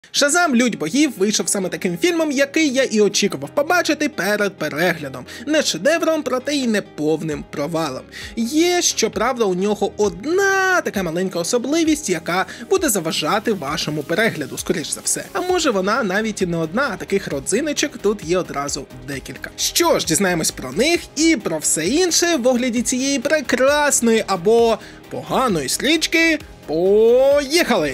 Шазам Лють богів вийшов саме таким фільмом, який я і очікував побачити перед переглядом. Не шедевром, проте й не повним провалом. Є, щоправда, у нього одна така маленька особливість, яка буде заважати вашому перегляду, скоріш за все. А може вона навіть і не одна, а таких родзиночок тут є одразу декілька. Що ж, дізнаємось про них і про все інше в огляді цієї прекрасної або поганої стрічки. Поїхали!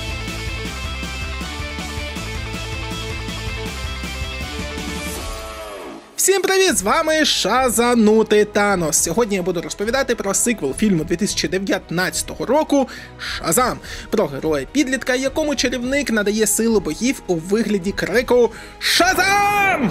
Всім привіт, з вами Шазанутий Танос. Сьогодні я буду розповідати про сиквел фільму 2019 року «Шазам», про героя-підлітка, якому чарівник надає силу богів у вигляді крику «Шазам!».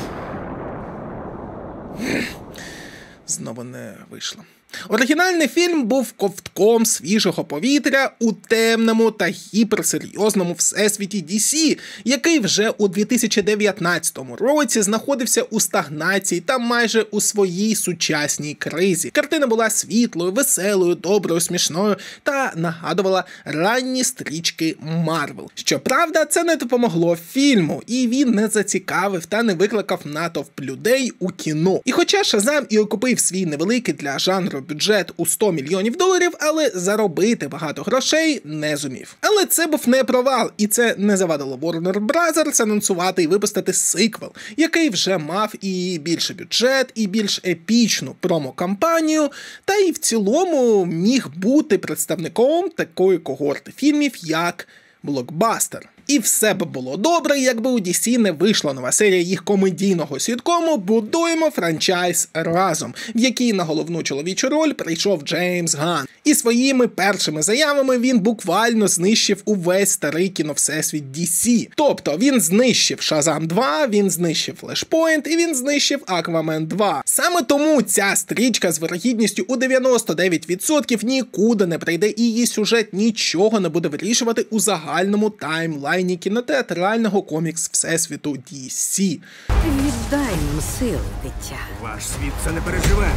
Знову не вийшло. Оригінальний фільм був ковтком свіжого повітря у темному та гіперсерйозному всесвіті DC, який вже у 2019 році знаходився у стагнації та майже у своїй сучасній кризі. Картина була світлою, веселою, доброю, смішною та нагадувала ранні стрічки Марвел. Щоправда, це не допомогло фільму, і він не зацікавив та не викликав натовп людей у кіно. І хоча Шазам і окупив свій невеликий для жанру бюджет у $100 мільйонів, але заробити багато грошей не зумів. Але це був не провал, і це не завадило Warner Bros. Анонсувати і випустити сиквел, який вже мав і більший бюджет, і більш епічну промо-кампанію, та й в цілому міг бути представником такої когорти фільмів, як блокбастер. І все б було добре, якби у DC не вийшла нова серія їх комедійного сіткому «Будуємо франчайз разом», в якій на головну чоловічу роль прийшов Джеймс Ганн. І своїми першими заявами він буквально знищив увесь старий кіновсесвіт DC. Тобто він знищив Шазам 2, він знищив Flashpoint і він знищив Аквамен 2. Саме тому ця стрічка з вирогідністю у 99% нікуди не прийде, і її сюжет нічого не буде вирішувати у загальному таймлайні кінотеатрального комікс-всесвіту DC. Віддай їм сили, дитя. Ваш світ це не переживе.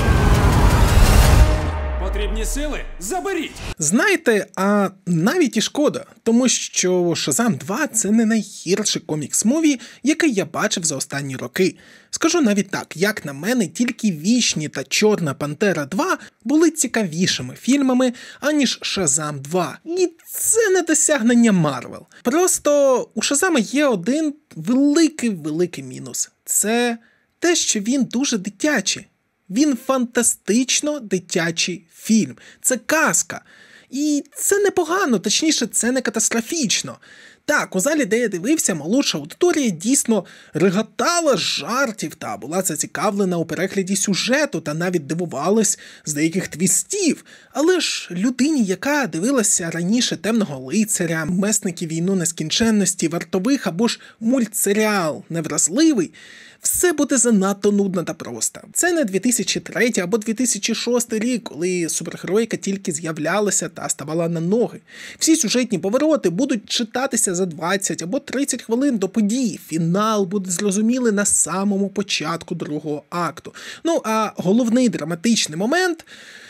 Потрібні сили? Заберіть! Знаєте, а навіть і шкода, тому що Шазам 2 – це не найгірший комікс-муві, який я бачив за останні роки. Скажу навіть так, як на мене, тільки Вічні та Чорна Пантера 2 були цікавішими фільмами, аніж Шазам 2. І це не досягнення Марвел. Просто у Шазама є один великий мінус. Це те, що він дуже дитячий. Він фантастично дитячий фільм. Це казка. І це непогано, точніше, це не катастрофічно. Так, у залі, де я дивився, молодша аудиторія дійсно реготала з жартів та була зацікавлена у перегляді сюжету та навіть дивувалась з деяких твістів. Але ж людині, яка дивилася раніше «Темного лицаря», «Месники війну нескінченності», «Вартових» або ж мультсеріал «Невразливий», все буде занадто нудно та просто. Це не 2003 або 2006 рік, коли супергероїка тільки з'являлася та ставала на ноги. Всі сюжетні повороти будуть читатися за 20 або 30 хвилин до події. Фінал буде зрозумілий на самому початку другого акту. Ну, а головний драматичний момент...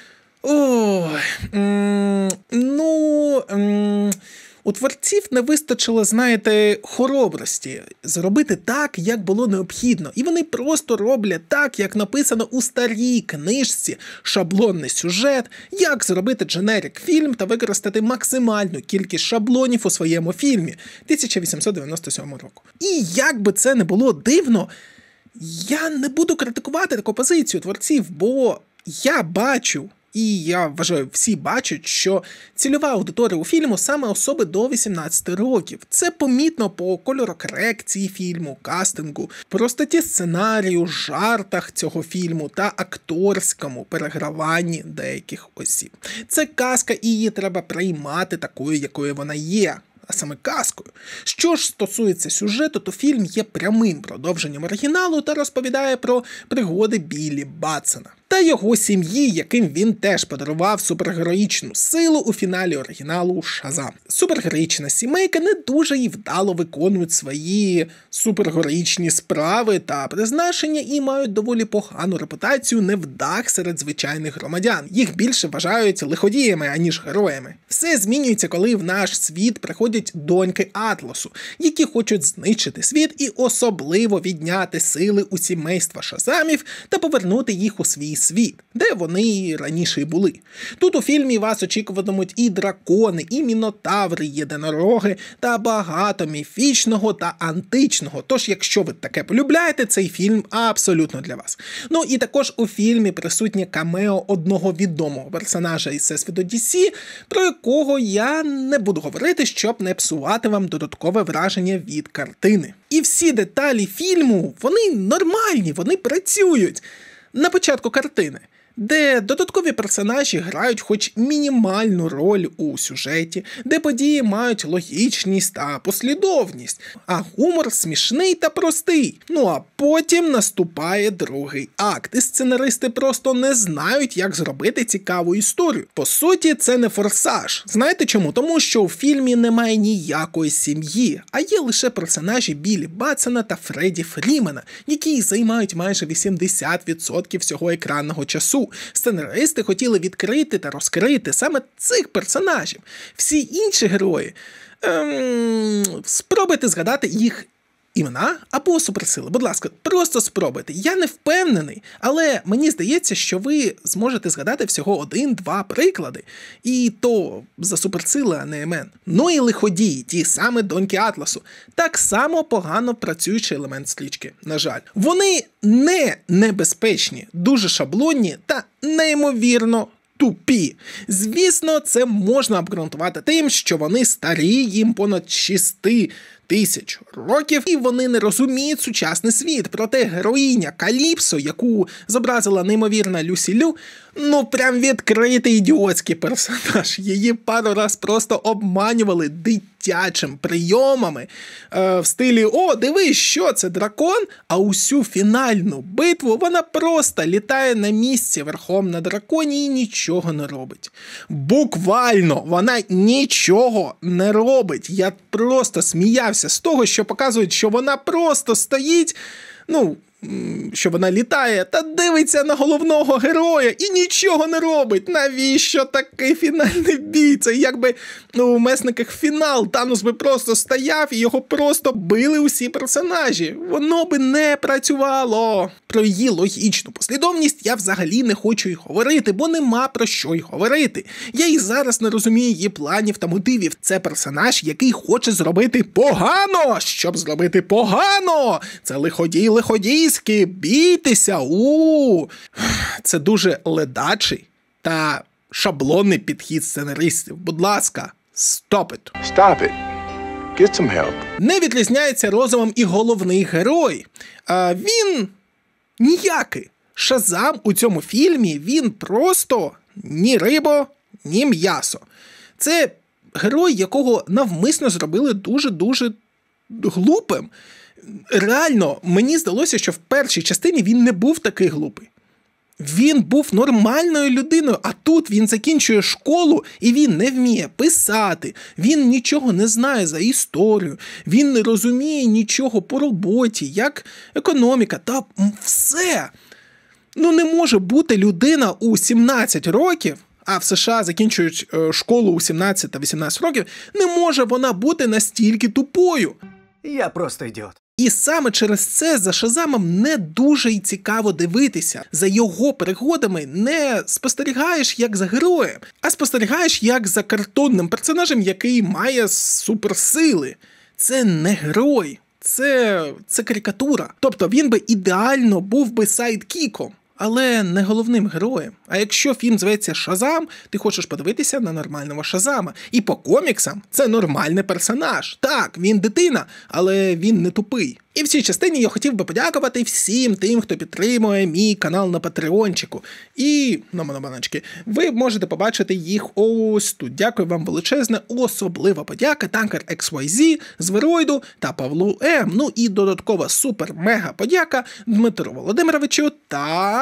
У творців не вистачило, знаєте, хоробрості зробити так, як було необхідно. І вони просто роблять так, як написано у старій книжці, шаблонний сюжет, як зробити дженерик фільм та використати максимальну кількість шаблонів у своєму фільмі 1897 року. І як би це не було дивно, я не буду критикувати таку позицію творців, бо я бачу, і я вважаю, всі бачать, що цільова аудиторія у фільму саме особи до 18 років. Це помітно по кольорокорекції фільму, кастингу, простоті сценарію, жартах цього фільму та акторському переграванні деяких осіб. Це казка, і її треба приймати такою, якою вона є. А саме казкою. Що ж стосується сюжету, то фільм є прямим продовженням оригіналу та розповідає про пригоди Біллі Батсона. та його сім'ї, яким він теж подарував супергероїчну силу у фіналі оригіналу «Шазам». Супергероїчна сімейка не дуже й вдало виконують свої супергероїчні справи та призначення і мають доволі погану репутацію невдах серед звичайних громадян. Їх більше вважають лиходіями, аніж героями. Все змінюється, коли в наш світ приходять доньки Атласу, які хочуть знищити світ і особливо відняти сили у сімейства Шазамів та повернути їх у свій світ, де вони раніше й були. Тут у фільмі вас очікуватимуть і дракони, і мінотаври, єдинороги та багато міфічного та античного. Тож, якщо ви таке полюбляєте, цей фільм абсолютно для вас. Ну і також у фільмі присутнє камео одного відомого персонажа із всесвіту DC, про якого я не буду говорити, щоб не псувати вам додаткове враження від картини. І всі деталі фільму, вони нормальні, вони працюють. На початку картини, де додаткові персонажі грають хоч мінімальну роль у сюжеті, де події мають логічність та послідовність, а гумор смішний та простий. Ну а потім наступає другий акт, і сценаристи просто не знають, як зробити цікаву історію. По суті, це не форсаж. Знаєте чому? Тому що у фільмі немає ніякої сім'ї, а є лише персонажі Біллі Батсона та Фредді Фрімена, які займають майже 80% всього екранного часу. Сценаристи хотіли відкрити та розкрити саме цих персонажів. Всі інші герої, спробуйте згадати їх імена або суперсили. Будь ласка, просто спробуйте. Я не впевнений, але мені здається, що ви зможете згадати всього 1-2 приклади. І то за суперсили, а не імен. Ну і лиходії, ті саме доньки Атласу. Так само погано працюючий елемент стрічки, на жаль. Вони не небезпечні, дуже шаблонні та неймовірно тупі. Звісно, це можна обґрунтувати тим, що вони старі, їм понад 6 тисяч років, і вони не розуміють сучасний світ. Проте героїня Каліпсо, яку зобразила неймовірна Люсі Лю, ну прям відкритий ідіотський персонаж. Її пару раз просто обманювали дитячим прийомами в стилі «О, дивись, що це дракон?» А усю фінальну битву вона просто літає на місці верхом на драконі і нічого не робить. Буквально, вона нічого не робить. Я просто сміявся з того, що показують, що вона просто стоїть, що вона літає та дивиться на головного героя і нічого не робить. Навіщо такий фінальний бій? Це якби у Месниках фінал. Танос би просто стояв і його просто били усі персонажі. Воно би не працювало. Про її логічну послідовність я взагалі не хочу й говорити, бо нема про що й говорити. Я і зараз не розумію її планів та мотивів. Це персонаж, який хоче зробити погано, щоб зробити погано. Це лиходійський, бійтеся, Це дуже ледачий та шаблонний підхід сценаристів. Будь ласка, stop it. Stop it. Get some help. Не відрізняється розумом і головний герой. Він ніякий. Шазам у цьому фільмі, він просто ні рибо, ні м'ясо. Це герой, якого навмисно зробили дуже-дуже глупим. Реально, мені здалося, що в першій частині він не був такий глупий. Він був нормальною людиною, а тут він закінчує школу і він не вміє писати, він нічого не знає за історію, він не розуміє нічого по роботі, як економіка та все. Не може бути людина у 17 років, а в США закінчують школу у 17 та 18 років, не може вона бути настільки тупою. Я просто ідіот. І саме через це за Шазамом не дуже й цікаво дивитися. За його пригодами не спостерігаєш як за героєм, а спостерігаєш як за картонним персонажем, який має суперсили. Це не герой, це карикатура. Тобто він би ідеально був би сайдкіком, але не головним героєм. А якщо фільм зветься «Шазам», ти хочеш подивитися на нормального Шазама. І по коміксам це нормальний персонаж. Так, він дитина, але він не тупий. І в цій частині я хотів би подякувати всім тим, хто підтримує мій канал на Патреончику. І, баночки, ви можете побачити їх ось тут. Дякую вам величезне, особлива подяка Танкер XYZ, Звероїду та Павлу М. І додаткова супер-мега подяка Дмитру Володимировичу та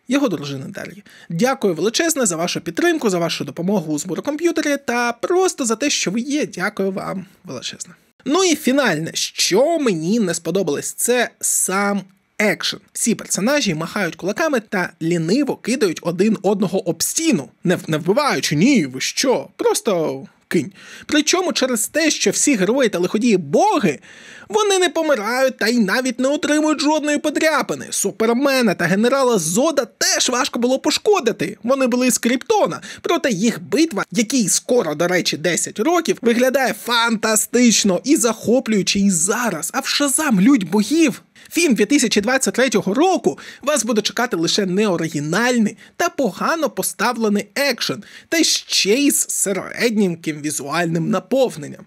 його дружини Дар'ї. Дякую величезне за вашу підтримку, за вашу допомогу у зборокомп'ютері та просто за те, що ви є. Дякую вам величезне. Ну і фінальне, що мені не сподобалось, це сам екшен. Всі персонажі махають кулаками та ліниво кидають один одного об стіну. Не вбиваючи, ні, ви що, просто кинь. Причому через те, що всі герої та лиходії боги, вони не помирають та й навіть не отримують жодної подряпини. Супермена та генерала Зода теж важко було пошкодити. Вони були з Кріптона. Проте їх битва, якій скоро, до речі, 10 років, виглядає фантастично і захоплююче і зараз. А в Шазам лють богів. Фільм 2023 року вас буде чекати лише неоригінальний та погано поставлений екшен, та ще й з середнім візуальним наповненням.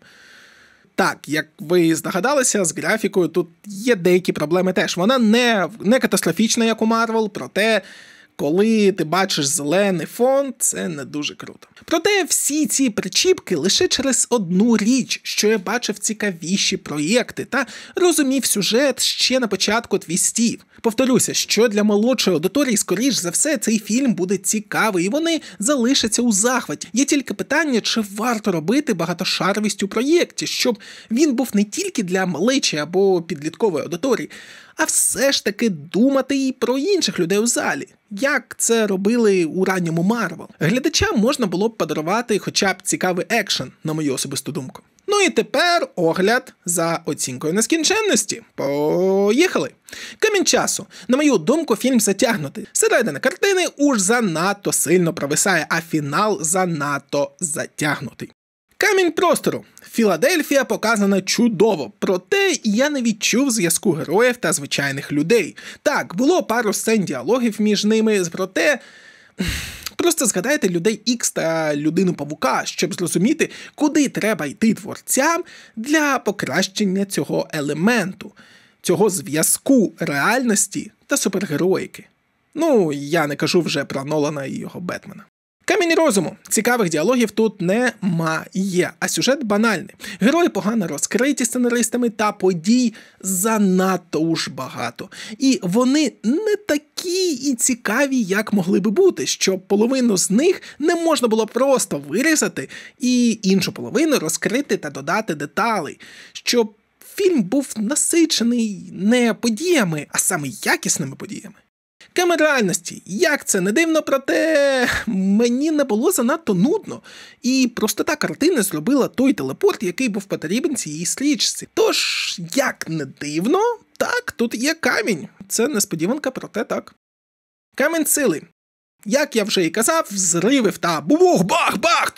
Так, як ви здогадалися, з графікою тут є деякі проблеми теж. Вона не катастрофічна, як у Марвел, проте коли ти бачиш зелений фон, це не дуже круто. Проте всі ці причіпки лише через одну річ, що я бачив цікавіші проєкти та розумів сюжет ще на початку твістів. Повторюся, що для молодшої аудиторії, скоріш за все, цей фільм буде цікавий і вони залишаться у захваті. Є тільки питання, чи варто робити багатошаровість у проєкті, щоб він був не тільки для малечі або підліткової аудиторії, а все ж таки думати і про інших людей у залі. Як це робили у ранньому Марвел. Глядачам можна було б подарувати хоча б цікавий екшен, на мою особисту думку. Ну і тепер огляд за оцінкою нескінченності. Поїхали! Камінь часу. На мою думку, фільм затягнутий. Середина картини уж занадто сильно провисає, а фінал занадто затягнутий. Камінь простору. Філадельфія показана чудово, проте я не відчув зв'язку героїв та звичайних людей. Так, було пару сцен діалогів між ними, проте просто згадайте Людей Ікс та Людину-павука, щоб зрозуміти, куди треба йти творцям для покращення цього елементу, цього зв'язку реальності та супергероїки. Ну, я не кажу вже про Нолана і його Бетмена. Камінь розуму. Цікавих діалогів тут немає, а сюжет банальний. Герої погано розкриті сценаристами та подій занадто уж багато. І вони не такі і цікаві, як могли би бути, щоб половину з них не можна було просто вирізати і іншу половину розкрити та додати деталей, щоб фільм був насичений не подіями, а саме якісними подіями. Камера реальності. Як це не дивно, проте мені не було занадто нудно. І простота картини зробила той телепорт, який був потрібен цій стрічці. Тож, як не дивно, так, тут є камінь. Це несподіванка, проте так. Камінь сили. Як я вже і казав, взривів та бубух-бах-бах!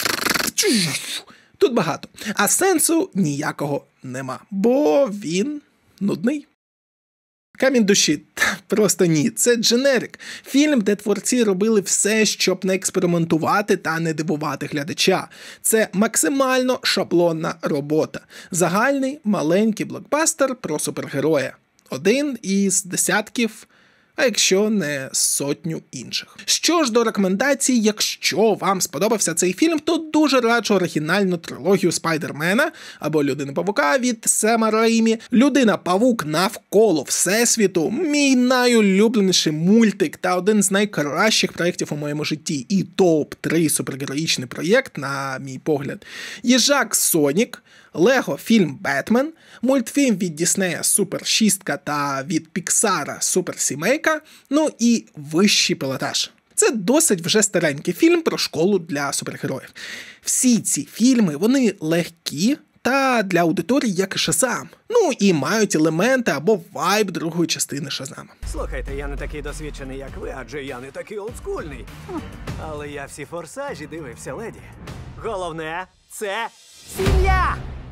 Тут багато. А сенсу ніякого нема, бо він нудний. Камінь душі. Просто ні. Це дженерик. Фільм, де творці робили все, щоб не експериментувати та не дивувати глядача. Це максимально шаблонна робота. Загальний, маленький блокбастер про супергероя. Один із десятків, а якщо не сотню інших. Що ж до рекомендацій, якщо вам сподобався цей фільм, то дуже раджу оригінальну трилогію Спайдермена або Людини-павука від Сема Реймі, Людина-павук навколо Всесвіту, мій найулюбленіший мультик та один з найкращих проєктів у моєму житті і топ-3 супергероїчний проєкт, на мій погляд. Їжак Сонік, Лего фільм Бетмен, мультфільм від Діснея Супер Шістка та від Піксара Супер Сімейка, ну і Вищий пілотаж. Це досить вже старенький фільм про школу для супергероїв. Всі ці фільми, вони легкі та для аудиторії, як і Шазам. Ну і мають елементи або вайб другої частини Шазама. Слухайте, я не такий досвідчений, як ви, адже я не такий олдскульний. Але я всі форсажі дивився, леді. Головне – це сім'я!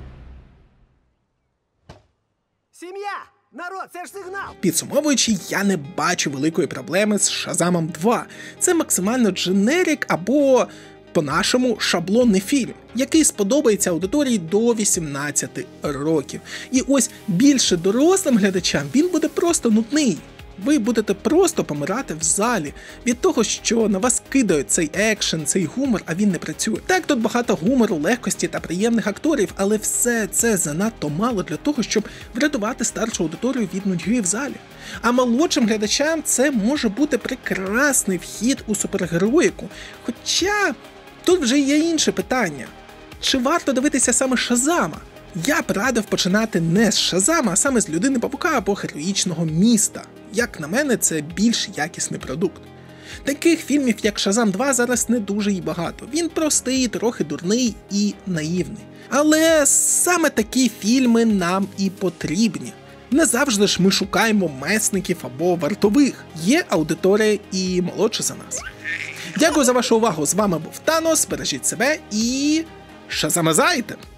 Сім'я! Народ, це ж сигнал! Підсумовуючи, я не бачу великої проблеми з Шазамом 2. Це максимально дженерик або, по-нашому, шаблонний фільм, який сподобається аудиторії до 18 років. І ось більше дорослим глядачам він буде просто нудний. Ви будете просто помирати в залі від того, що на вас кидають цей екшен, цей гумор, а він не працює. Так, тут багато гумору, легкості та приємних акторів, але все це занадто мало для того, щоб врятувати старшу аудиторію від нудьги в залі. А молодшим глядачам це може бути прекрасний вхід у супергероїку. Хоча тут вже є інше питання. Чи варто дивитися саме Шазама? Я б радив починати не з Шазама, а саме з Людини-павука або Героїчного міста. Як на мене, це більш якісний продукт. Таких фільмів, як Шазам 2, зараз не дуже й багато. Він простий, трохи дурний і наївний. Але саме такі фільми нам і потрібні. Не завжди ж ми шукаємо месників або вартових. Є аудиторія і молодша за нас. Дякую за вашу увагу. З вами був Танос. Бережіть себе і шазамазайте!